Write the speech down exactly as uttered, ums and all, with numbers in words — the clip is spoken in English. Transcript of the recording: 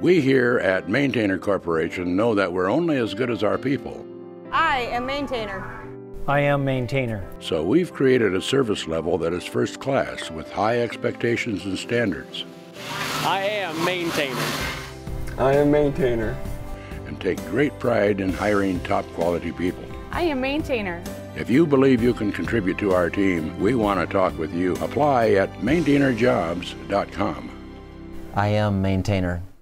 We here at Maintainer Corporation know that we're only as good as our people. I am Maintainer. I am Maintainer. So we've created a service level that is first class with high expectations and standards. I am Maintainer. I am Maintainer. And take great pride in hiring top quality people. I am Maintainer. If you believe you can contribute to our team, we want to talk with you. Apply at maintainer jobs dot com. I am Maintainer.